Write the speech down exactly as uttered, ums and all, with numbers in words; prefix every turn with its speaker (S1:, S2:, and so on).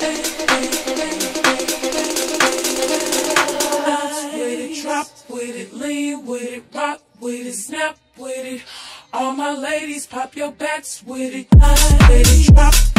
S1: Drop with it, lean with it, rock with it, snap with it. All my ladies, pop your backs with it. With it, drop